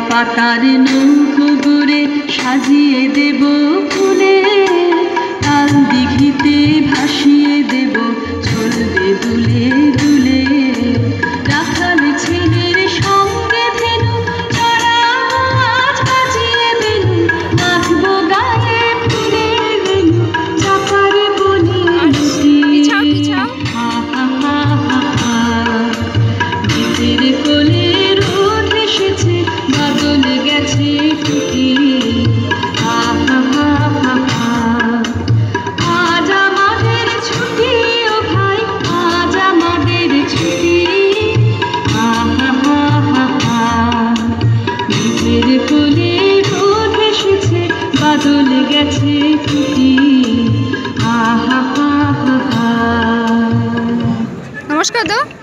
পাতার নৌকো গড়ে সাজিয়ে দেব ফুলে, তাল দিঘিতে ভাসিয়ে দেব চলবে দুলে দুলে। রাখাল ছেলের সঙ্গে ধেনু চড়া আজ বাজিয়ে বেনু, নাচবো গায়ে ফুলের রেণু চাপার বনে লুটি। গীতের কোলে রোদ এসেছে, বাদল গেছে টুটি। আজ আমাদের ছুটি ও ভাই, আজ আমাদের ছুটি। গীতের কোলে রোদ এসেছে, বাদল গেছে টুটি। নমস্কার।